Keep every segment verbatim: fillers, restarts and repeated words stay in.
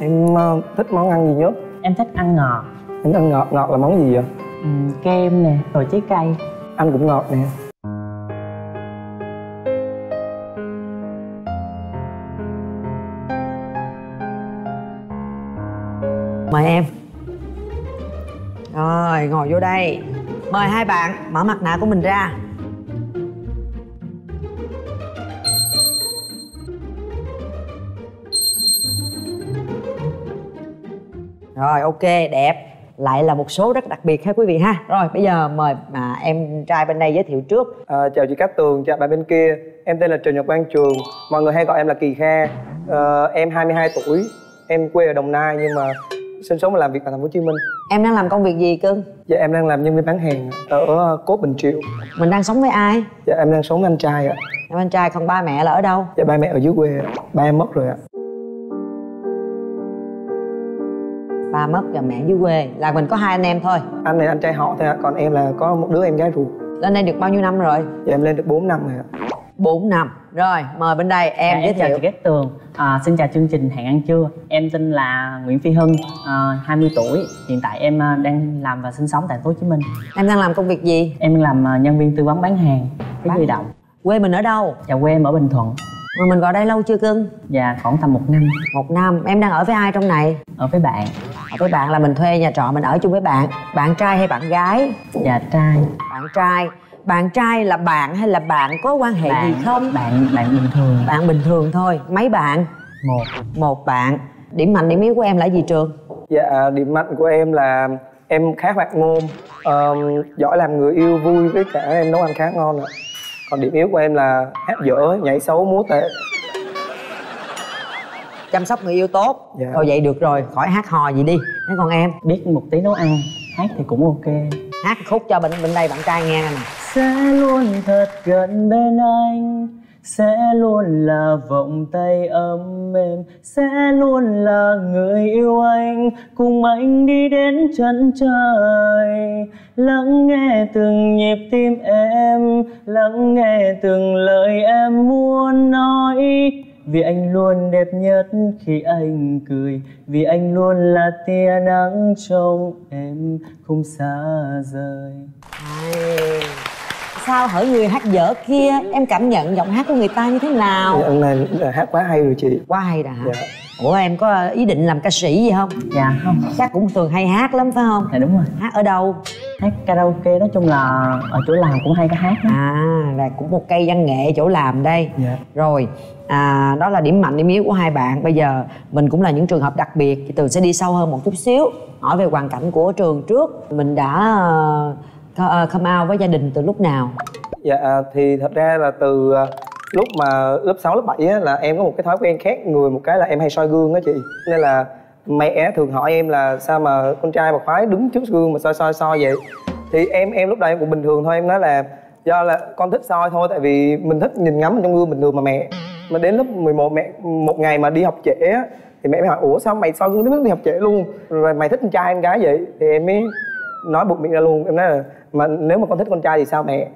Em uh, thích món ăn gì nhất? Em thích ăn ngọt. Em ăn ngọt, ngọt là món gì vậy? Ừ, kem nè, rồi trái cây. Anh cũng ngọt nè. Mời em. Rồi, ngồi vô đây. Mời hai bạn mở mặt nạ của mình ra. Rồi, ok, đẹp. Lại là một số rất đặc biệt ha quý vị ha. Rồi, bây giờ mời mà em trai bên đây giới thiệu trước. À, chào chị Cát Tường, chào bạn bên kia. Em tên là Trần Nhật Quang Trường. Mọi người hay gọi em là Kỳ Kha. à, Em hai mươi hai tuổi. Em quê ở Đồng Nai nhưng mà sinh sống và làm việc tại thành phố Hồ Chí Minh. Em đang làm công việc gì cưng? Dạ em đang làm nhân viên bán hàng ở Cốt Bình Triệu. Mình đang sống với ai? Dạ em đang sống với anh trai ạ. Em anh trai, còn ba mẹ là ở đâu? Dạ ba mẹ ở dưới quê, ba em mất rồi ạ. Ba mất và mẹ dưới quê, là mình có hai anh em thôi. Anh này anh trai họ thôi ạ, còn em là có một đứa em gái ruột. Lên đây được bao nhiêu năm rồi? Dạ em lên được bốn năm rồi ạ. bốn năm. Rồi, mời bên đây em dạ, giới em chào thiệu. chị Cát Tường. À, xin chào chương trình Hẹn Ăn Trưa. Em tên là Nguyễn Phi Hưng, à, hai mươi tuổi. Hiện tại em đang làm và sinh sống tại thành phố Hồ Chí Minh. Em đang làm công việc gì? Em làm nhân viên tư vấn bán hàng cái di động. Quê mình ở đâu? Dạ quê em ở Bình Thuận. Mà mình vào đây lâu chưa cưng? Dạ khoảng tầm một năm. Một năm. Em đang ở với ai trong này? Ở với bạn. Ở với bạn là mình thuê nhà trọ, mình ở chung với bạn. Bạn trai hay bạn gái? Dạ trai. Bạn trai. Bạn trai là bạn hay là bạn có quan hệ bạn, gì không? Bạn bạn bình thường. Bạn bình thường thôi. Mấy bạn? Một. Một bạn. Điểm mạnh điểm yếu của em là gì Trường? Dạ điểm mạnh của em là em khá hoạt ngôn, uh, giỏi làm người yêu, vui, với cả em nấu ăn khá ngon ạ. Còn điểm yếu của em là hát dở, nhảy xấu, múa tệ. Chăm sóc người yêu tốt. Dạ. Thôi vậy được rồi, khỏi hát hò gì đi. Thế còn em? Biết một tí nấu ăn, hát thì cũng ok. Hát khúc cho bên bên đây bạn trai nghe nè. Sẽ luôn thật gần bên anh, sẽ luôn là vòng tay ấm êm, sẽ luôn là người yêu anh, cùng anh đi đến chân trời. Lắng nghe từng nhịp tim em, lắng nghe từng lời em muốn nói. Vì anh luôn đẹp nhất khi anh cười, vì anh luôn là tia nắng trong em không xa rời. Hay. Sao hỡi người hát dở kia, em cảm nhận giọng hát của người ta như thế nào? Dạ, ông này hát quá hay rồi chị. Quá hay đã hả? Dạ. Ủa em có ý định làm ca sĩ gì không? Dạ không. Chắc cũng thường hay hát lắm phải không? Dạ đúng rồi. Hát ở đâu? Hát karaoke, nói chung là ở chỗ làm cũng hay có hát đó. À, là cũng một cây văn nghệ chỗ làm đây. Dạ. Rồi, à, đó là điểm mạnh điểm yếu của hai bạn. Bây giờ mình cũng là những trường hợp đặc biệt, chị Tường sẽ đi sâu hơn một chút xíu, hỏi về hoàn cảnh của Trường trước. Mình đã uh, come out với gia đình từ lúc nào? Dạ thì thật ra là từ uh, lúc mà lớp sáu, lớp bảy á, là em có một cái thói quen khác người một cái là em hay soi gương á chị. Nên là mẹ thường hỏi em là sao mà con trai mà khoái đứng trước gương mà soi soi soi vậy. Thì em em lúc đó em cũng bình thường thôi, em nói là do là con thích soi thôi, tại vì mình thích nhìn ngắm trong gương bình thường mà mẹ. Mà đến lớp mười một mẹ một ngày mà đi học trễ á thì mẹ mới hỏi ủa sao mày soi gương đến mức đi học trễ luôn, rồi mày thích con trai con gái vậy? Thì em mới nói buộc miệng ra luôn, em nói là mà nếu mà con thích con trai thì sao mẹ?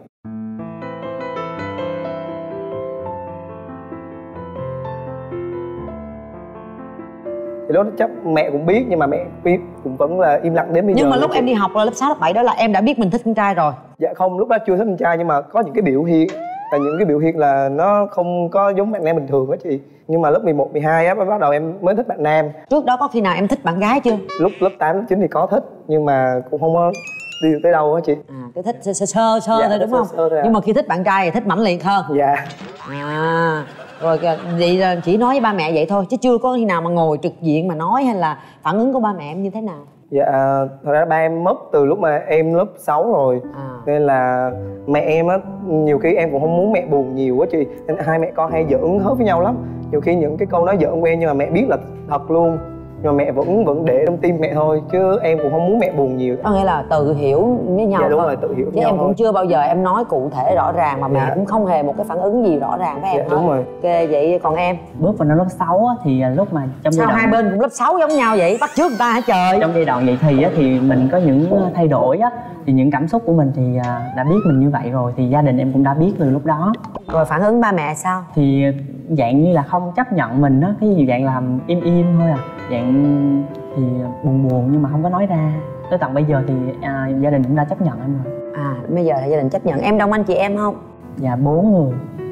Thì lúc đó chắc mẹ cũng biết nhưng mà mẹ biết cũng vẫn là im lặng đến bây nhưng giờ. Nhưng mà lúc em đi học là lớp sáu, lớp bảy đó là em đã biết mình thích con trai rồi? Dạ không, lúc đó chưa thích con trai nhưng mà có những cái biểu hiện là những cái biểu hiện là nó không có giống bạn nam bình thường á chị. Nhưng mà lớp mười một, mười hai á bắt đầu em mới thích bạn nam. Trước đó có khi nào em thích bạn gái chưa? Lúc lớp tám, lớp chín thì có thích nhưng mà cũng không có đi được tới đâu á chị. À, cái thích sơ sơ, sơ dạ, thôi đúng sơ, không? sơ thôi à. Nhưng mà khi thích bạn trai thì thích mãnh liệt hơn. Dạ. À, rồi vậy là chỉ nói với ba mẹ vậy thôi chứ chưa có khi nào mà ngồi trực diện mà nói, hay là phản ứng của ba mẹ em như thế nào? Dạ, thật ra ba em mất từ lúc mà em lớp sáu rồi. À. Nên là mẹ em á, nhiều khi em cũng không muốn mẹ buồn nhiều á chị. Nên hai mẹ con hay giỡn hớt với nhau lắm. Nhiều khi những cái câu nói giỡn của em nhưng mà mẹ biết là thật luôn. Nhưng mà mẹ vẫn vẫn để trong tim mẹ thôi, chứ em cũng không muốn mẹ buồn nhiều. Có nghĩa là tự hiểu với nhau. Dạ đúng thôi. rồi, tự hiểu với chứ nhau em cũng thôi. chưa bao giờ em nói cụ thể rõ ràng mà mẹ Dạ. cũng không hề một cái phản ứng gì rõ ràng với em. Dạ, đúng rồi. Ok, vậy còn em? Bước vào năm lớp sáu á, thì lúc mà trong sao giai đoạn hai bên cũng lớp sáu giống nhau vậy? Bắt chước người ta hả trời? Trong giai đoạn dậy thì á, thì mình có những thay đổi á, thì những cảm xúc của mình thì đã biết mình như vậy rồi, thì gia đình em cũng đã biết từ lúc đó. Rồi phản ứng ba mẹ sao? Thì dạng như là không chấp nhận mình á, cái gì dạng làm im im thôi à, dạng thì buồn buồn nhưng mà không có nói ra. Tới tận bây giờ thì à, gia đình cũng đã chấp nhận em rồi. À bây giờ là gia đình chấp nhận. Em đông anh chị em không? Dạ bốn người.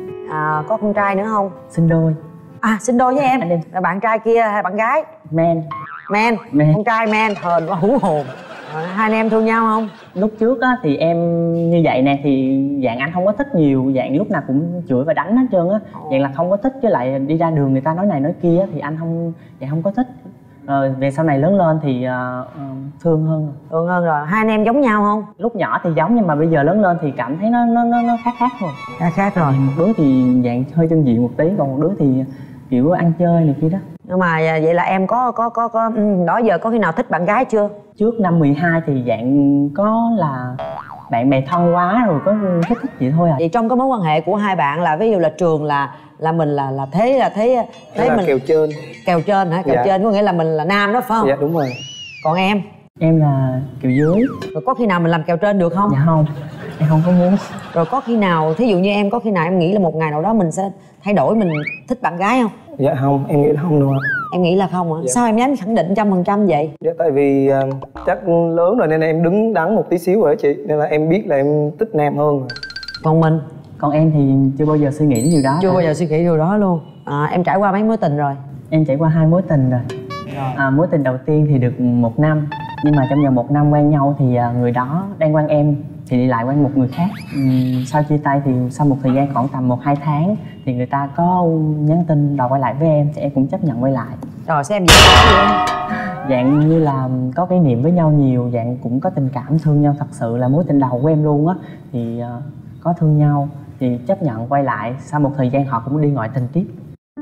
À, có con trai nữa không? Sinh đôi. À sinh đôi với em. Anh em. Là bạn trai kia hay bạn gái? Men. Men. Men. Con trai men hờn quá hú hồn. À, hai anh em thương nhau không? Lúc trước á thì em như vậy nè, thì dạng anh không có thích nhiều, dạng lúc nào cũng chửi và đánh hết trơn á. Dạng là không có thích, với lại đi ra đường người ta nói này nói kia thì anh không, dạng không có thích. Rồi về sau này lớn lên thì uh, thương hơn. Thương hơn rồi. Hai anh em giống nhau không? Lúc nhỏ thì giống nhưng mà bây giờ lớn lên thì cảm thấy nó nó nó, nó khác khác rồi. Khác khác rồi. Một đứa thì dạng hơi chân diện một tí, còn một đứa thì kiểu ăn chơi này kia đó. Nhưng mà vậy là em có có có có đó giờ có khi nào thích bạn gái chưa? Trước năm mười hai thì dạng có là bạn bè thân quá rồi có thích thích vậy thôi à. Vậy trong cái mối quan hệ của hai bạn là ví dụ là Trường là là mình là là thế là thế thế là mình kèo trên. Kèo trên hả? Kèo Dạ. trên có nghĩa là mình là nam đó phải không? Dạ đúng rồi. Còn em? Em là kiểu dưới. Rồi có khi nào mình làm kèo trên được không? Dạ không, em không có muốn. Rồi có khi nào thí dụ như em có khi nào em nghĩ là một ngày nào đó mình sẽ thay đổi, mình thích bạn gái không? Dạ không, em nghĩ là không đâu ạ. Em nghĩ là không hả? Dạ. Sao em dám khẳng định trăm phần trăm vậy? Dạ tại vì uh, chắc lớn rồi nên em đứng đắn một tí xíu rồi đó chị, nên là em biết là em thích nam hơn rồi. Còn mình? Còn em thì chưa bao giờ suy nghĩ đến điều đó. Chưa bao giờ suy nghĩ điều đó luôn. À, em trải qua mấy mối tình rồi? Em trải qua hai mối tình rồi. À, mối tình đầu tiên thì được một năm, nhưng mà trong vòng một năm quen nhau thì người đó đang quen em thì đi lại quen một người khác. uhm, Sau chia tay thì sau một thời gian khoảng tầm một hai tháng thì người ta có nhắn tin đòi quay lại với em thì em cũng chấp nhận quay lại. Rồi xem em dễ vậy? Dạng như là có kỷ niệm với nhau nhiều, dạng cũng có tình cảm thương nhau thật sự, là mối tình đầu của em luôn á. Thì uh, có thương nhau thì chấp nhận quay lại, sau một thời gian họ cũng đi ngoại tình tiếp.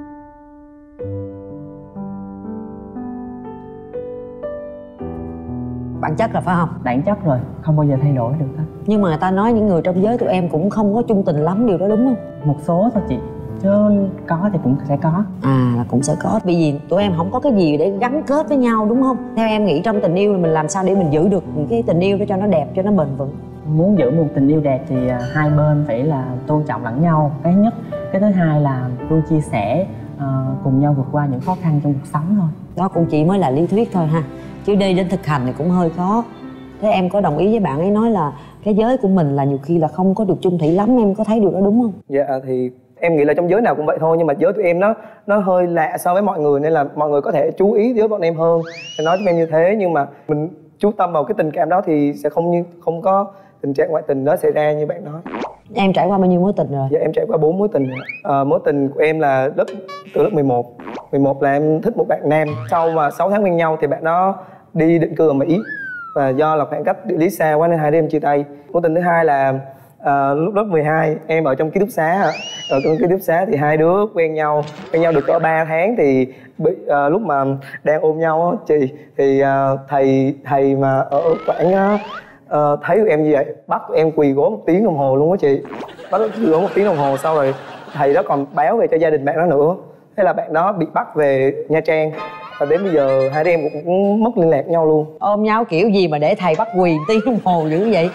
Bản chất là phải không? Bản chất rồi, không bao giờ thay đổi được hết. Nhưng mà người ta nói những người trong giới tụi em cũng không có chung tình lắm, điều đó đúng không? Một số thôi chị, chứ có thì cũng sẽ có. À là cũng sẽ có, bởi vì tụi em không có cái gì để gắn kết với nhau đúng không? Theo em nghĩ trong tình yêu là mình làm sao để mình giữ được cái tình yêu đó cho nó đẹp, cho nó bền vững? Muốn giữ một tình yêu đẹp thì hai bên phải là tôn trọng lẫn nhau, cái nhất. Cái thứ hai là luôn chia sẻ, uh, cùng nhau vượt qua những khó khăn trong cuộc sống thôi. Đó cũng chỉ mới là lý thuyết thôi ha, chứ đi đến thực hành thì cũng hơi khó. Thế em có đồng ý với bạn ấy nói là cái giới của mình là nhiều khi là không có được chung thủy lắm, em có thấy điều đó đúng không? Dạ thì em nghĩ là trong giới nào cũng vậy thôi, nhưng mà giới tụi em nó nó hơi lạ so với mọi người, nên là mọi người có thể chú ý với bọn em hơn, để nói với em như thế. Nhưng mà mình chú tâm vào cái tình cảm đó thì sẽ không như không có tình trạng ngoại tình đó xảy ra như bạn nói. Em trải qua bao nhiêu mối tình rồi? Dạ em trải qua bốn mối tình. À, mối tình của em là lớp từ lớp mười một. mười một là em thích một bạn nam. Sau mà sáu tháng quen nhau thì bạn đó đi định cư ở Mỹ, và do là khoảng cách địa lý xa quá nên hai đứa em chia tay. Mối tình thứ hai là à, lúc lớp mười hai em ở trong ký túc xá. Ở trong ký túc xá thì hai đứa quen nhau quen nhau được cỡ ba tháng thì bị, à, lúc mà đang ôm nhau á chị, thì à, thầy thầy mà ở quảng á, Uh, thấy tụi em như vậy bắt tụi em quỳ gối một tiếng đồng hồ luôn á chị, bắt quỳ gối một tiếng đồng hồ. Sau rồi thầy đó còn báo về cho gia đình bạn đó nữa, thế là bạn đó bị bắt về Nha Trang, và đến bây giờ hai đứa em cũng, cũng mất liên lạc nhau luôn. Ôm nhau kiểu gì mà để thầy bắt quỳ tiếng đồng hồ dữ vậy?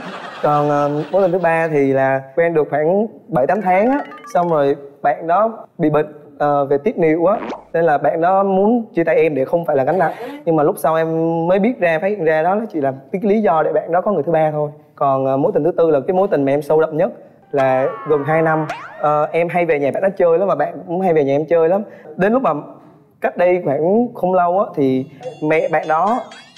Còn uh, mối tình thứ ba thì là quen được khoảng bảy tám tháng á, xong rồi bạn đó bị bệnh uh, về tiết niệu á, nên là bạn đó muốn chia tay em để không phải là gánh nặng. Nhưng mà lúc sau em mới biết ra, phát hiện ra đó là chỉ là cái lý do để bạn đó có người thứ ba thôi. Còn uh, mối tình thứ tư là cái mối tình mà em sâu đậm nhất, là gần hai năm. Uh, em hay về nhà bạn đó chơi lắm, mà bạn cũng hay về nhà em chơi lắm. Đến lúc mà cách đây khoảng không lâu á thì mẹ bạn đó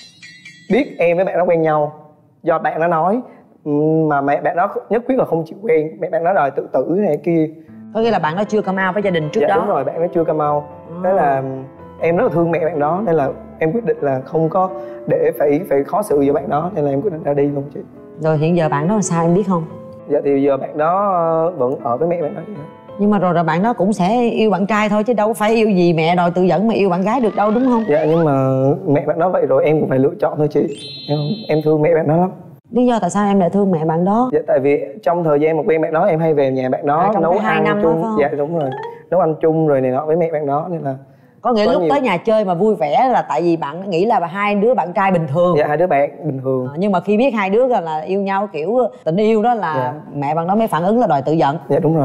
biết em với bạn đó quen nhau, do bạn đó nói, mà mẹ bạn đó nhất quyết là không chịu quen. Mẹ bạn đó đòi tự tử này kia. Có nghĩa là bạn đó chưa come out với gia đình trước dạ, đó? Đúng rồi, bạn đó chưa come out. À. Thế là em rất là thương mẹ bạn đó, nên là em quyết định là không có để phải phải khó xử với bạn đó, nên là em quyết định ra đi luôn chị. Rồi hiện giờ bạn đó là sao em biết không? Dạ thì giờ bạn đó vẫn ở với mẹ bạn đó. Nhưng mà rồi rồi bạn đó cũng sẽ yêu bạn trai thôi, chứ đâu phải yêu gì mẹ đòi tự dẫn mà yêu bạn gái được đâu, đúng không? Dạ nhưng mà mẹ bạn đó vậy rồi em cũng phải lựa chọn thôi chị. Em, em thương mẹ bạn đó lắm. Lý do tại sao em lại thương mẹ bạn đó? Dạ tại vì trong thời gian mà quen bạn đó em hay về nhà bạn đó à, nấu ăn năm chung. đó, dạ đúng rồi, nấu ăn chung rồi này nọ với mẹ bạn đó, nên là có nghĩa có lúc nhiều... tới nhà chơi mà vui vẻ là tại vì bạn nghĩ là hai đứa bạn trai bình thường. Dạ hai đứa bạn bình thường. À, nhưng mà khi biết hai đứa là yêu nhau kiểu tình yêu đó là dạ. Mẹ bạn đó mới phản ứng là đòi tự giận. Dạ đúng rồi.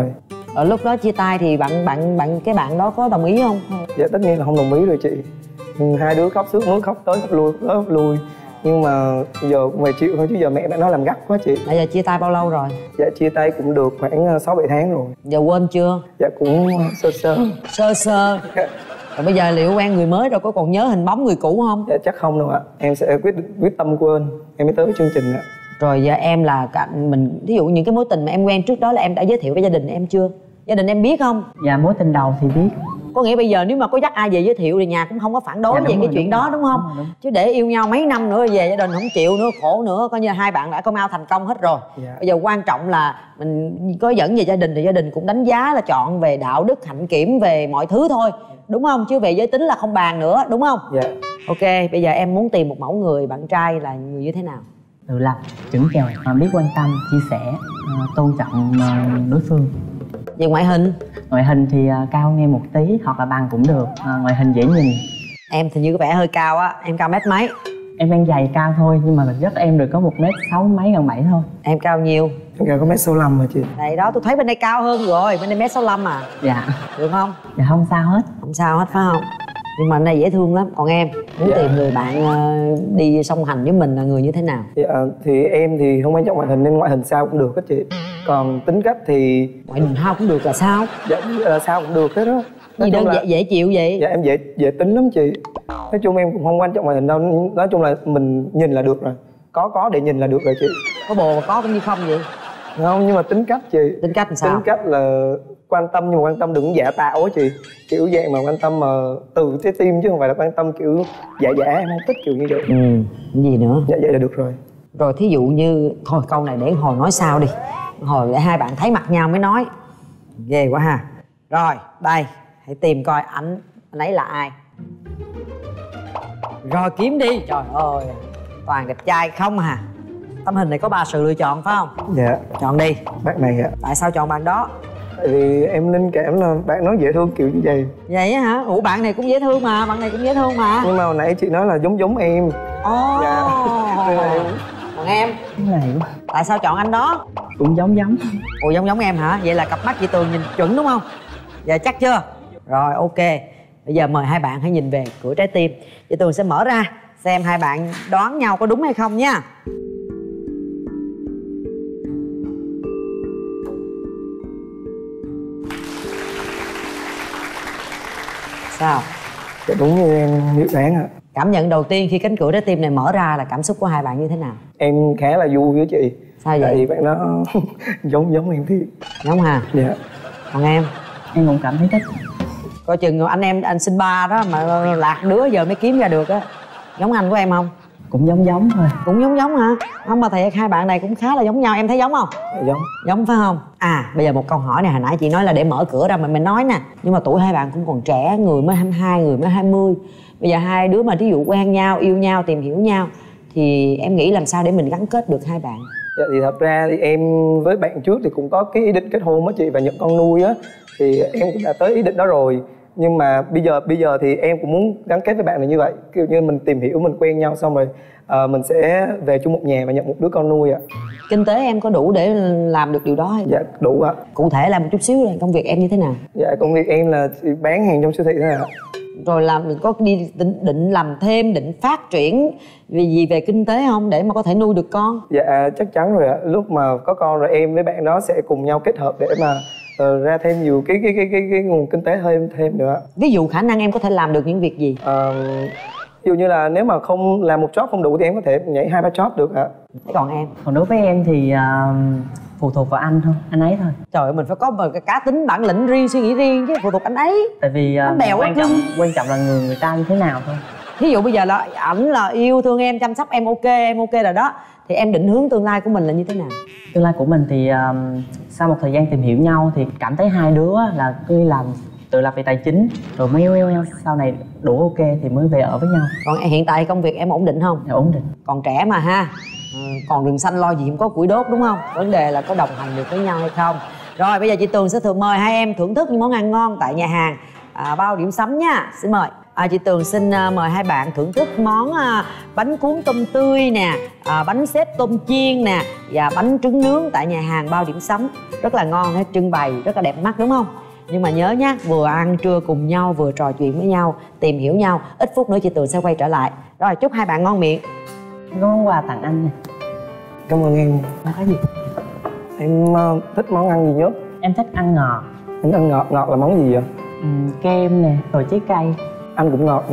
Ở lúc đó chia tay thì bạn bạn bạn cái bạn đó có đồng ý không? Dạ tất nhiên là không đồng ý rồi chị. Hai đứa khóc sướt mướt, khóc tới khóc lui, khóc tới khóc lui. Nhưng mà giờ cũng phải chịu thôi chứ giờ mẹ bạn nói làm gắt quá chị. Bây giờ chia tay bao lâu rồi? Dạ chia tay cũng được khoảng sáu bảy tháng rồi. Giờ quên chưa? Dạ cũng sơ sơ. Sơ sơ. Rồi bây giờ liệu quen người mới rồi có còn nhớ hình bóng người cũ không? Dạ chắc không đâu ạ. Em sẽ quyết quyết tâm quên em mới tới với chương trình ạ. Rồi giờ em là cạnh mình, ví dụ những cái mối tình mà em quen trước đó là em đã giới thiệu với gia đình em chưa? Gia đình em biết không? Dạ mối tình đầu thì biết. Có nghĩa bây giờ nếu mà có dắt ai về giới thiệu thì nhà cũng không có phản đối Dạ, về đúng cái rồi, chuyện đúng đó rồi, đúng không? đúng rồi, đúng. Chứ để yêu nhau mấy năm nữa về gia đình không chịu nữa, khổ nữa, coi như là hai bạn đã come out thành công hết rồi. Dạ. Bây giờ quan trọng là mình có dẫn về gia đình thì gia đình cũng đánh giá là chọn về đạo đức hạnh kiểm về mọi thứ thôi, đúng không? Chứ về giới tính là không bàn nữa, đúng không? Dạ. Ok, bây giờ em muốn tìm một mẫu người bạn trai là người như thế nào? Tự lập, chững chạc, biết quan tâm, chia sẻ, tôn trọng đối phương. Về ngoại hình? Ngoại hình thì cao hơn em một tí hoặc là bằng cũng được, ngoại hình dễ nhìn. Em thì như có vẻ hơi cao á, em cao mét mấy? Em đang giày cao thôi nhưng mà thực chất em được có một mét sáu mấy gần bảy thôi. Em cao nhiêu? Em cao có mét sáu lăm rồi chị. Đây đó, tôi thấy bên đây cao hơn rồi, bên đây mét sáu lăm à. Dạ. Được không? Dạ không sao hết. Không sao hết phải không? Nhưng mà bên đây dễ thương lắm. Còn em, muốn Dạ. tìm người bạn uh, đi song hành với mình là người như thế nào? Dạ thì em thì không quan trọng ngoại hình nên ngoại hình sao cũng được hết chị. Còn tính cách thì Ngoại hình sao cũng được là sao? dạ là sao cũng được hết đó. Gì đơn là... dễ, dễ chịu vậy? Dạ em dễ dễ tính lắm chị. Nói chung em cũng không quan trọng ngoại hình đâu. Nói chung là mình nhìn là được rồi. Có có để nhìn là được rồi chị. Có bồ mà có cũng như không vậy? Không, nhưng mà tính cách chị. Tính cách làm sao? Tính cách là quan tâm nhưng mà quan tâm đừng giả tạo á chị. Kiểu dạng mà quan tâm mà từ trái tim chứ không phải là quan tâm kiểu giả giả, em không thích kiểu như vậy. Ừ, cái gì nữa? Dạ vậy là được rồi. Rồi thí dụ như, thôi câu này để hồi nói sau đi. Hồi để hai bạn thấy mặt nhau mới nói. Ghê quá ha. Rồi, đây, hãy tìm coi ảnh, anh ấy là ai. Rồi kiếm đi, trời ơi, toàn đẹp trai không à. Tấm hình này có ba sự lựa chọn phải không? Dạ. Chọn đi. Bạn này ạ. Tại sao chọn bạn đó? Tại vì em linh cảm là bạn nói dễ thương kiểu như vậy. Vậy á hả? Ủa bạn này cũng dễ thương mà, bạn này cũng dễ thương mà. Nhưng mà hồi nãy chị nói là giống giống em. Ồ. Dạ. Còn em? Cái này quá. Tại sao chọn anh đó? Cũng giống giống. Ủa giống giống em hả? Vậy là cặp mắt chị Tường nhìn chuẩn đúng không? Dạ chắc chưa? Rồi ok. Bây giờ mời hai bạn hãy nhìn về cửa trái tim. Chị Tường sẽ mở ra xem hai bạn đoán nhau có đúng hay không nha. Sao? Dạ đúng như em dự đoán ạ. Cảm nhận đầu tiên khi cánh cửa trái tim này mở ra là cảm xúc của hai bạn như thế nào? Em khá là vui với chị. Sao vậy? Tại vì bạn đó giống giống em thiệt. Giống hả? Dạ. Còn em? Em cũng cảm thấy thích. Coi chừng anh em anh sinh ba đó mà lạc đứa giờ mới kiếm ra được á. Giống anh của em không? Cũng giống giống thôi. Cũng giống giống hả? Không mà thiệt hai bạn này cũng khá là giống nhau, em thấy giống không? Dạ, giống. Giống phải không? À bây giờ một câu hỏi này hồi nãy chị nói là để mở cửa ra mà mình nói nè. Nhưng mà tuổi hai bạn cũng còn trẻ, người mới hai mươi hai, người mới hai mươi. Bây giờ hai đứa mà ví dụ quen nhau, yêu nhau, tìm hiểu nhau thì em nghĩ làm sao để mình gắn kết được hai bạn? Dạ thì thật ra thì em với bạn trước thì cũng có cái ý định kết hôn á chị và nhận con nuôi á. Thì em cũng đã tới ý định đó rồi. Nhưng mà bây giờ bây giờ thì em cũng muốn gắn kết với bạn này như vậy. Kiểu như mình tìm hiểu, mình quen nhau xong rồi à, mình sẽ về chung một nhà và nhận một đứa con nuôi ạ. Kinh tế em có đủ để làm được điều đó hay? Dạ đủ ạ. Cụ thể là một chút xíu là công việc em như thế nào? Dạ công việc em là chỉ bán hàng trong siêu thị thôi ạ. Rồi làm mình có đi định, định làm thêm, định phát triển vì gì về kinh tế không để mà có thể nuôi được con? Dạ chắc chắn rồi ạ. Lúc mà có con rồi em với bạn đó sẽ cùng nhau kết hợp để mà uh, ra thêm nhiều cái cái cái cái, cái nguồn kinh tế thêm thêm nữa. Ví dụ khả năng em có thể làm được những việc gì? Uh, ví dụ như là nếu mà không làm một job không đủ thì em có thể nhảy hai ba job được ạ. Thế còn em? Còn đối với em thì uh, phụ thuộc vào anh thôi, anh ấy thôi. Trời ơi, mình phải có một cái cá tính bản lĩnh riêng, suy nghĩ riêng chứ phụ thuộc anh ấy. Tại vì uh, bèo quan quá trọng cưng. quan trọng là người người ta như thế nào thôi. Ví dụ bây giờ là ảnh là yêu thương em, chăm sóc em ok, em ok rồi đó. Thì em định hướng tương lai của mình là như thế nào? Tương lai của mình thì um, sau một thời gian tìm hiểu nhau thì cảm thấy hai đứa là cứ làm tự lập về tài chính rồi mới sau này đủ ok thì mới về ở với nhau. Còn hiện tại công việc em ổn định không? Dạ, ổn định. Còn trẻ mà ha. Ừ, còn rừng xanh lo gì cũng có củi đốt đúng không? Vấn đề là có đồng hành được với nhau hay không. Rồi bây giờ chị Tường sẽ thường mời hai em thưởng thức những món ăn ngon tại nhà hàng à, Bao Điểm Sắm nha. Xin mời. à, chị Tường xin uh, mời hai bạn thưởng thức món uh, bánh cuốn tôm tươi nè, uh, bánh xếp tôm chiên nè và bánh trứng nướng tại nhà hàng Bao Điểm Sắm. Rất là ngon, hết trưng bày rất là đẹp mắt đúng không? Nhưng mà nhớ nhá, vừa ăn trưa cùng nhau vừa trò chuyện với nhau, tìm hiểu nhau. Ít phút nữa chị Tường sẽ quay trở lại. Rồi, chúc hai bạn ngon miệng. Có món quà tặng anh nè. Cảm ơn em. Không có gì. Em uh, thích món ăn gì nhất? Em thích ăn ngọt. Em ăn ngọt, ngọt là món gì vậy? Ừ, kem nè, rồi trái cây. Anh cũng ngọt nè.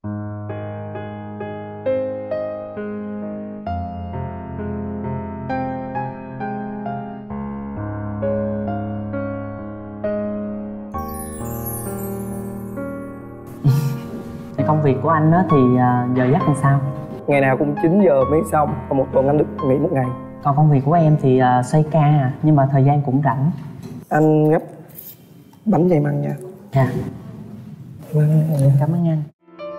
Công việc của anh đó thì giờ giấc làm sao? Ngày nào cũng chín giờ mới xong, còn một tuần anh được nghỉ một ngày. Còn công việc của em thì uh, xoay ca à, nhưng mà thời gian cũng rảnh. Anh gấp bánh cho em ăn nha. Dạ. Vâng, cảm ơn anh.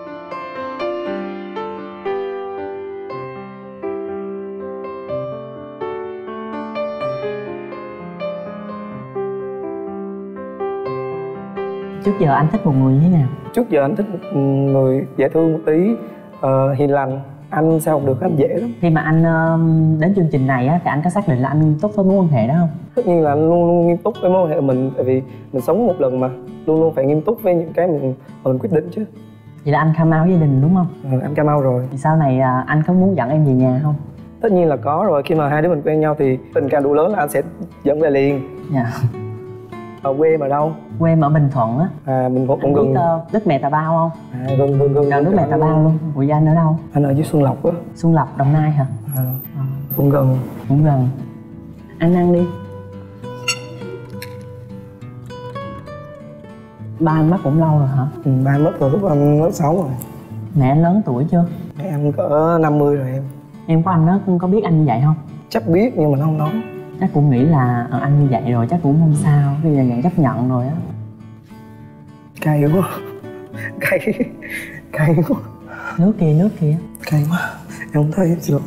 Trước giờ anh thích một người như thế nào? Trước giờ anh thích một người dễ thương một tí, uh, hiền lành. Anh sao không được, anh dễ lắm. Khi mà anh uh, đến chương trình này á, thì anh có xác định là anh nghiêm túc với mối quan hệ đó không? Tất nhiên là anh luôn luôn nghiêm túc với mối quan hệ của mình. Tại vì mình sống một lần mà, luôn luôn phải nghiêm túc với những cái mình, mình quyết định chứ. Vậy là anh come out với gia đình đúng không? Ừ, anh come out rồi. Thì sau này uh, anh có muốn dẫn em về nhà không? Tất nhiên là có rồi. Khi mà hai đứa mình quen nhau thì tình cảm đủ lớn là anh sẽ dẫn về liền. Dạ. Ở quê mà đâu? Quê em ở Bình Thuận á. À, Bình Thuận cũng gần. uh, đất Mẹ Tà Bao không? À, gần gần gần. Gần nước Mẹ Tà Bao luôn. Ủa anh ở đâu? Anh ở dưới Xuân Lộc á. Xuân Lộc, Đồng Nai hả? À, à. Cũng gần. Cũng gần. Anh ăn đi. Ba anh mất cũng lâu rồi hả? Ừ, ba anh mất từ lúc anh lớp sáu rồi. Mẹ anh lớn tuổi chưa? Mẹ anh cỡ năm mươi rồi em. Em của anh đó cũng có biết anh như vậy không? Chắc biết nhưng mà nó không nói. Chắc cũng nghĩ là ờ, anh như vậy rồi chắc cũng không sao, bây giờ nhận chấp nhận rồi á. Cay quá. Cay. Cay quá. Nước kia, nước kia. Cay quá. Em không thấy rồi.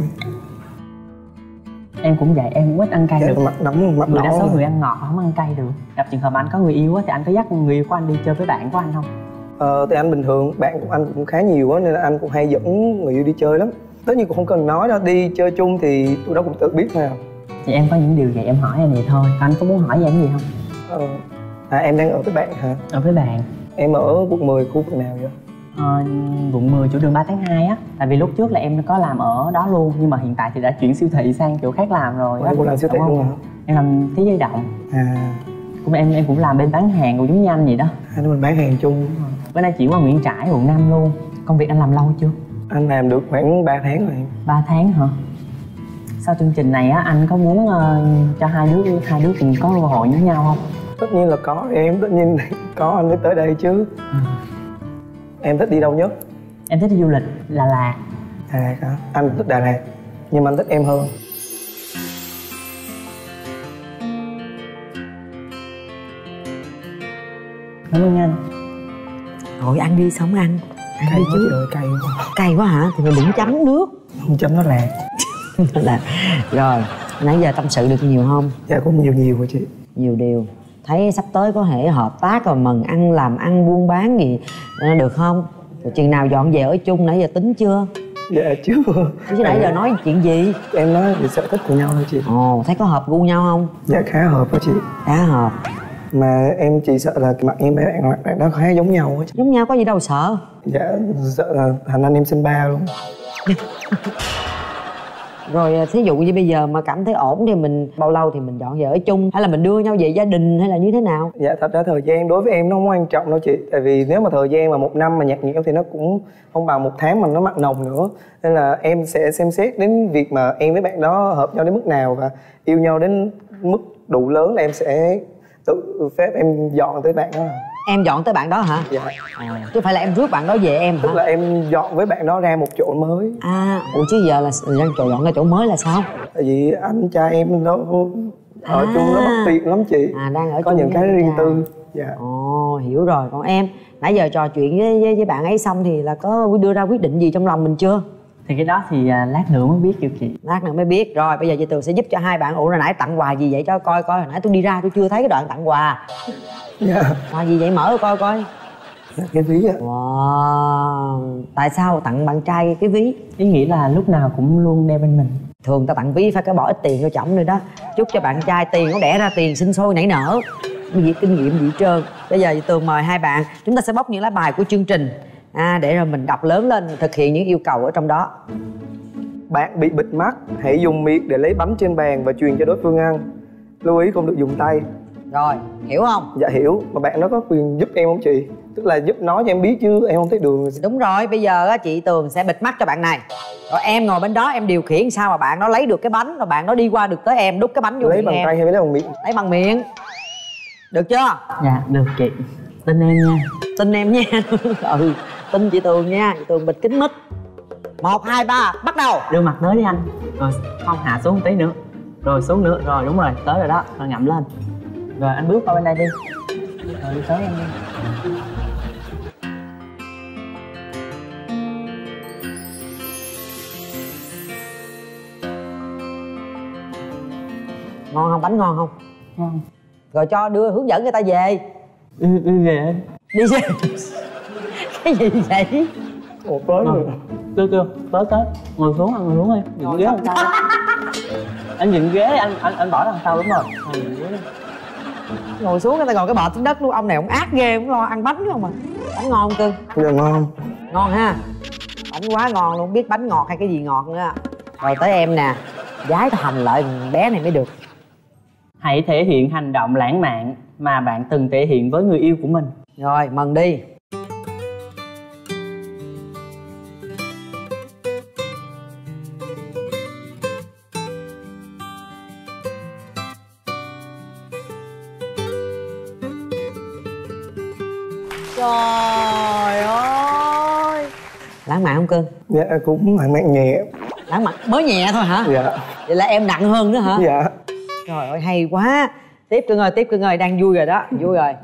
Em cũng vậy, em cũng ít ăn cay Dạ, được. mặt nóng, mặt Người đỏ đa số rồi. người ăn ngọt không ăn cay được. Gặp trường hợp anh có người yêu á thì anh có dắt người yêu của anh đi chơi với bạn của anh không? Ờ, thì anh bình thường, bạn của anh cũng khá nhiều á, nên là anh cũng hay dẫn người yêu đi chơi lắm. Tất nhiên cũng không cần nói đâu, đi chơi chung thì tụi nó cũng tự biết thôi à. Thì em có những điều vậy em hỏi anh vậy thôi, anh có muốn hỏi về em gì không? Ờ, à em đang ở với bạn hả? Ở với bạn. Em ở quận mười, khu vực nào vậy? Ờ, quận mười chỗ đường ba tháng hai á. Tại vì lúc trước là em có làm ở đó luôn, nhưng mà hiện tại thì đã chuyển siêu thị sang chỗ khác làm rồi. Em cũng làm siêu thị luôn hả? Em làm thế giới động. À, Cũng em em cũng làm bên bán hàng cũng giống như anh vậy đó. hai đứa mình bán hàng chung. Bữa nay chuyển qua Nguyễn Trãi, quận năm luôn. Công việc anh làm lâu chưa? Anh làm được khoảng ba tháng rồi em. ba tháng hả? Sau chương trình này á, anh có muốn uh, cho hai đứa hai đứa cùng có cơ hội với nhau không? Tất nhiên là có em, tất nhiên có anh mới tới đây chứ. Ừ. Em thích đi đâu nhất? Em thích đi du lịch Đà Lạt. Đà Lạt hả? Anh cũng thích Đà Lạt, nhưng mà anh thích em hơn. Cảm ơn anh. Rồi ăn đi, sống ăn. Ăn Cay đi quá chứ. trời, cay quá. Cay quá hả? Thì mình đừng chấm nước. Không chấm nó lạc. Là rồi, nãy giờ tâm sự được nhiều không? Dạ cũng nhiều nhiều rồi chị. Nhiều điều. Thấy sắp tới có thể hợp tác rồi mần ăn, làm ăn, buôn bán gì được không? Rồi chừng nào dọn về ở chung, nãy giờ tính chưa? Dạ chưa. Chứ nãy giờ nói chuyện gì? Em nói về sở thích của nhau thôi chị. Ồ, thấy có hợp gu nhau không? Dạ khá hợp đó chị. Khá hợp. Mà em chỉ sợ là mặt em với bạn bạn đó khá giống nhau á chị. Giống nhau có gì đâu sợ. Dạ sợ là thành anh em sinh ba luôn. Rồi thí dụ như bây giờ mà cảm thấy ổn thì mình bao lâu thì mình dọn về ở chung, hay là mình đưa nhau về gia đình, hay là như thế nào? Dạ thật ra thời gian đối với em nó không quan trọng đâu chị. Tại vì nếu mà thời gian mà một năm mà nhạt nhẽo thì nó cũng không bằng một tháng mà nó mặn nồng nữa. Nên là em sẽ xem xét đến việc mà em với bạn đó hợp nhau đến mức nào và yêu nhau đến mức đủ lớn là em sẽ tự phép em dọn tới bạn đó. Em dọn tới bạn đó hả? Dạ. À, chứ phải là em rước bạn đó về em hả? Tức là em dọn với bạn đó ra một chỗ mới. À, ủa chứ giờ là đang chỗ dọn ra chỗ mới là sao? Tại vì anh trai em nó ở À. chung nó bất tiện lắm chị. À, đang ở có chung những với cái anh riêng trai. tư. Dạ. Ồ, hiểu rồi. Còn em, nãy giờ trò chuyện với, với, với bạn ấy xong thì là có đưa ra quyết định gì trong lòng mình chưa? Thì cái đó thì à, lát nữa mới biết kêu chị. Lát nữa mới biết. Rồi bây giờ chị Tường sẽ giúp cho hai bạn. Ủa hồi nãy tặng quà gì vậy cho coi coi. Hồi nãy tôi đi ra tôi chưa thấy cái đoạn tặng quà. Dạ. Quà gì vậy, mở coi coi. Cái ví á. Wow. Tại sao tặng bạn trai cái ví? Ý nghĩ là lúc nào cũng luôn đeo bên mình. Thường ta tặng ví phải có bỏ ít tiền vô chổng rồi đó. Chúc cho bạn trai tiền nó đẻ ra tiền sinh sôi nảy nở. Gì kinh nghiệm gì trơn. Bây giờ Tường mời hai bạn, chúng ta sẽ bóc những lá bài của chương trình à, để rồi mình đọc lớn lên, thực hiện những yêu cầu ở trong đó. Bạn bị bịt mắt, hãy dùng miệng để lấy bánh trên bàn và truyền cho đối phương ăn. Lưu ý không được dùng tay. Rồi, hiểu không? Dạ hiểu, mà bạn nó có quyền giúp em không chị? Tức là giúp nói cho em biết chứ em không thấy đường. Đúng rồi, bây giờ á, chị Tường sẽ bịt mắt cho bạn này. Rồi em ngồi bên đó em điều khiển sao mà bạn nó lấy được cái bánh, rồi bạn nó đi qua được tới em đút cái bánh vô lấy miệng bằng em. tay hay lấy bằng miệng? Lấy bằng miệng. Được chưa? Dạ được chị. Tin em nha. Tin em nha. Ừ, tin chị Tường nha. Chị Tường bịt kính mít. Một, hai, ba, bắt đầu. Đưa mặt tới đi anh. Rồi không, hạ xuống một tí nữa. Rồi xuống nữa, rồi đúng rồi, tới rồi đó. Rồi ngậm lên. Rồi anh bước qua bên đây đi. Rồi đi tới em đi. Ngon không? Bánh ngon không? Ngon. Rồi cho đưa hướng dẫn người ta về. Ừ, ừ về. Đi về. Cái gì vậy? Ủa tới rồi. Chưa chưa, tới tới. Ngồi xuống anh, ngồi xuống đi. Dựng ghế đằng sau. Anh dựng ghế, anh anh anh bỏ đằng sau đúng rồi. Ngồi dựng ghế đi. Ngồi xuống người ta ngồi cái bọt xuống đất luôn. Ông này ông ác ghê, không lo ăn bánh không mà. Bánh ngon không cưng? Dạ ngon. Ngon ha. Bánh quá ngon luôn, biết bánh ngọt hay cái gì ngọt nữa. Rồi tới em nè. Gái ta hành lợi bé này mới được. Hãy thể hiện hành động lãng mạn mà bạn từng thể hiện với người yêu của mình. Rồi, mừng đi. Trời ơi. Lãng mạn không cưng? Dạ cũng lãng mạn nhẹ. Lãng mạn mới nhẹ thôi hả? Dạ. Vậy là em nặng hơn nữa hả? Dạ. Trời ơi hay quá. Tiếp cưng ơi, tiếp cưng ơi, đang vui rồi đó, vui rồi.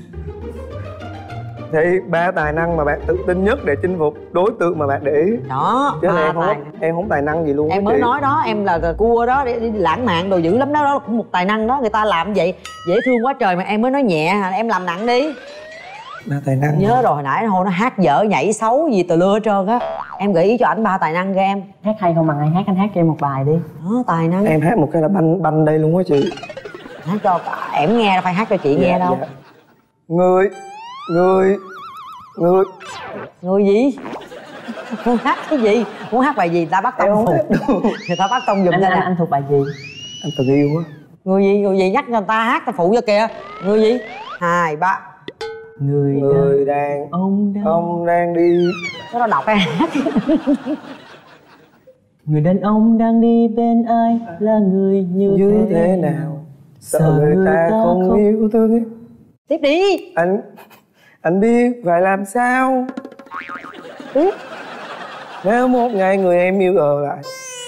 Thì ba tài năng mà bạn tự tin nhất để chinh phục đối tượng mà bạn để ý. Đó, Chứ ba em không, tài. em không tài năng gì luôn. Em mới chị. nói đó, em là cua đó, đi, đi lãng mạn đồ dữ lắm đó, đó cũng một tài năng đó. Người ta làm vậy, dễ thương quá trời mà em mới nói nhẹ hả? Em làm nặng đi. Ba tài năng. Nhớ rồi, hồi nãy hồi nó hát dở, nhảy xấu gì từ lưa hết trơn á. Em gợi ý cho ảnh ba tài năng cho em. Hát hay không bằng ai hát, anh hát cho em một bài đi. Đó, tài năng. Em hát một cái là banh banh đây luôn á chị. Hát cho em nghe, đâu phải hát cho chị Dạ, nghe đâu. dạ. Người Người Người Người gì? Muốn hát cái gì? Muốn hát bài gì? Ta bắt Em tông không phục. Người ta bắt tông giùm Anh cho anh, nè. anh thuộc bài gì? Anh từng yêu á. Người gì? Người gì? Nhắc cho người ta hát, ta phụ cho kìa. Người gì? Hai, ba. Người, Người đang đang ông đang Ông đang đi. Nó nó đọc cái hát. Người đàn ông đang đi bên ai là người như, Như thế, thế nào sợ Sợ người người ta ta không không- yêu thương ấy. Tiếp đi. Anh Anh biết phải làm sao Tiếp. nếu một ngày người em yêu ở lại.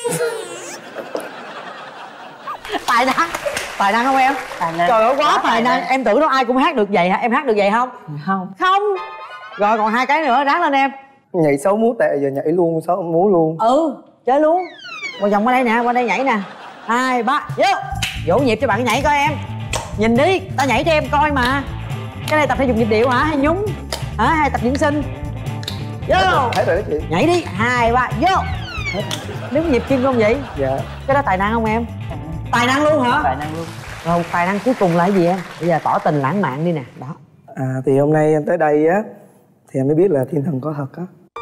Tài năng. Tài năng không em? Tài năng. Trời ơi quá Quá tài tài năng. năng. Em tưởng đâu ai cũng hát được vậy hả? Em hát được vậy không? Không. Không. Rồi còn hai cái nữa, ráng lên em. Nhảy xấu múa tệ giờ nhảy luôn, xấu múa luôn. Ừ, chơi luôn. Qua vòng qua đây nè, qua đây nhảy nè. Hai, ba, vô. Vỗ nhịp cho bạn nhảy coi em. Nhìn đi, ta nhảy cho em coi mà. Cái này tập thể dục nhịp điệu hả? Hay nhúng? Hả? Hay tập diễn sinh? Vô. Hết rồi đó chị. Nhảy đi, hai, ba, vô. Đứng nhịp kim không vậy? Dạ. Cái đó tài năng không em? Tài năng luôn hả? Tài năng luôn. Rồi tài năng cuối cùng là cái gì em? Bây giờ tỏ tình lãng mạn đi nè. Đó. À thì hôm nay em tới đây á thì em mới biết là thiên thần có thật á.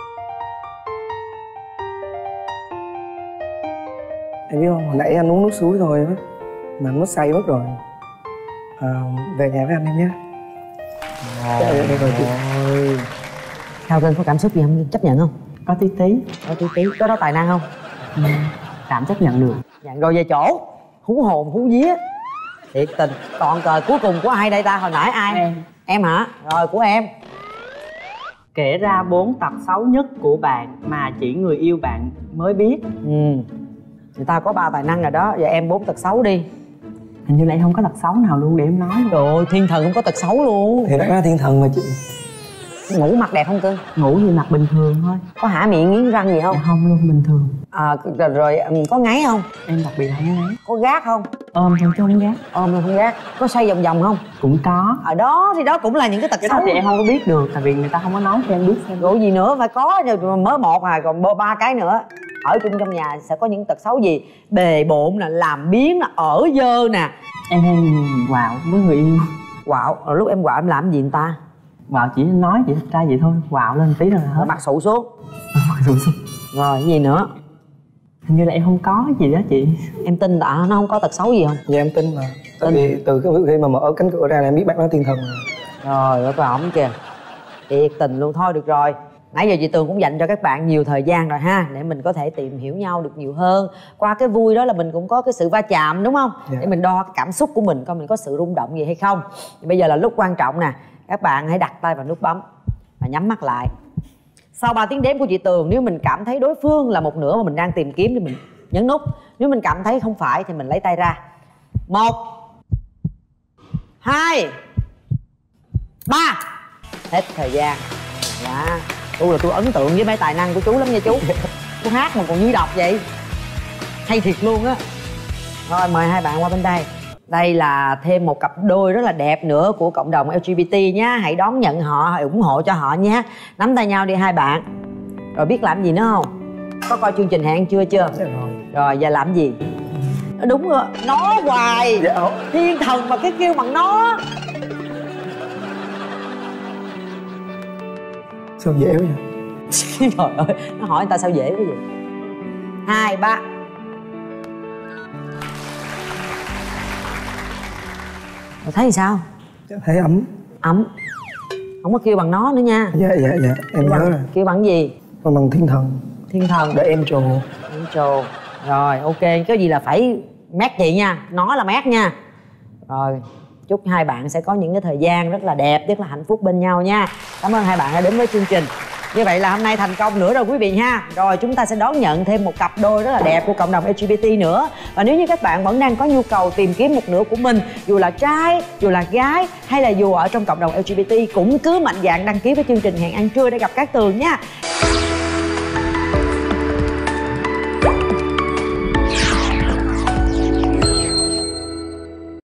Em biết không, hồi nãy anh uống nước suối thôi á mà nó say mất rồi. À, về nhà với anh em nhé. Dạ, dạ, dạ, rồi chị. Sao Cưng có cảm xúc gì không? Chấp nhận không? Có tí tí. Có tí tí. Có đó tài năng không? Ừ. Tạm chấp nhận được. Dặn rồi về chỗ. Hú hồn hú vía. Thiệt tình. Còn cờ cuối cùng của ai đây ta? Hồi nãy ai? Em. Em hả? Rồi của em. Kể ra bốn tật xấu nhất của bạn mà chỉ người yêu bạn mới biết. Ừ. Người ta có ba tài năng rồi đó. Giờ em bốn tật xấu đi. Hình như là em không có tật xấu nào luôn để em nói. Trời ơi, thiên thần cũng có tật xấu luôn. Thì đã ra thiên thần mà chị. Ngủ mặt đẹp không cưng? Ngủ như mặt bình thường thôi. Có hả miệng nghiến răng gì không? Dạ không luôn, bình thường. À, rồi, rồi um, có ngáy không? Em đặc biệt không ngáy. Có gác không? Ôm thôi chứ không gác. Ôm rồi không gác. Có xoay vòng vòng không? Cũng có. Ở đó thì đó cũng là những cái tật Cái xấu. đó thì em không có biết được, tại vì người ta không có nói cho em biết xem. Rồi gì nữa, phải có rồi, mới một à, còn ba cái nữa. Ở chung trong nhà sẽ có những tật xấu gì? Bề bộn nè, làm biếng nè, ở dơ nè. Em hay quạo với người yêu. Quạo, rồi lúc em quạo em làm gì người ta? Quạo chỉ nói vậy ra vậy thôi, quạo lên tí rồi là hết. Mặt sụ xuống. Mặt sụ xuống. Rồi gì nữa? Hình như là em không có gì đó chị. Em tin tạ nó không có tật xấu gì không? Dạ em tin mà. Tại vì từ cái khi mà mở cánh cửa ra là em biết bác nói thiên thần rồi. Rồi rất là ổn kìa. Thiệt tình luôn. Thôi được rồi, nãy giờ chị Tường cũng dành cho các bạn nhiều thời gian rồi ha, để mình có thể tìm hiểu nhau được nhiều hơn. Qua cái vui đó là mình cũng có cái sự va chạm đúng không? Dạ. Để mình đo cái cảm xúc của mình, coi mình có sự rung động gì hay không. Thì bây giờ là lúc quan trọng nè. Các bạn hãy đặt tay vào nút bấm và nhắm mắt lại. Sau ba tiếng đếm của chị Tường, nếu mình cảm thấy đối phương là một nửa mà mình đang tìm kiếm thì mình nhấn nút. Nếu mình cảm thấy không phải thì mình lấy tay ra. Một, hai, ba. Hết thời gian. Dạ. Tôi là tôi ấn tượng với mấy tài năng của chú lắm nha chú. Chú hát mà còn như đọc vậy. Hay thiệt luôn á. Rồi mời hai bạn qua bên đây. Đây là thêm một cặp đôi rất là đẹp nữa của cộng đồng lờ giê bê tê nhá. Hãy đón nhận họ, hãy ủng hộ cho họ nhé. Nắm tay nhau đi hai bạn. Rồi biết làm gì nữa không? Có coi chương trình Hẹn chưa chưa? Dạ rồi. Rồi giờ làm gì? Đúng rồi, nó hoài. Dạ. Thiên thần mà cái kêu bằng nó. Sao dễ quá vậy? Trời ơi, nó hỏi người ta sao dễ quá vậy. Hai, ba. Rồi thấy sao? Dạ, thấy ấm. Ấm. Không có kêu bằng nó nữa nha. Dạ dạ dạ em Kêu nhớ bằng, rồi. kêu bằng gì? Còn bằng thiên thần. Thiên thần. Để em trồ. Em trồ. Rồi ok, cái gì là phải mát chị nha. Nó là mát nha. Rồi chúc hai bạn sẽ có những cái thời gian rất là đẹp, rất là hạnh phúc bên nhau nha. Cảm ơn hai bạn đã đến với chương trình. Như vậy là hôm nay thành công nữa rồi quý vị ha. Rồi chúng ta sẽ đón nhận thêm một cặp đôi rất là đẹp của cộng đồng lờ giê bê tê nữa. Và nếu như các bạn vẫn đang có nhu cầu tìm kiếm một nửa của mình, dù là trai, dù là gái, hay là dù ở trong cộng đồng lờ giê bê tê, cũng cứ mạnh dạn đăng ký với chương trình Hẹn Ăn Trưa để gặp Cát Tường nha.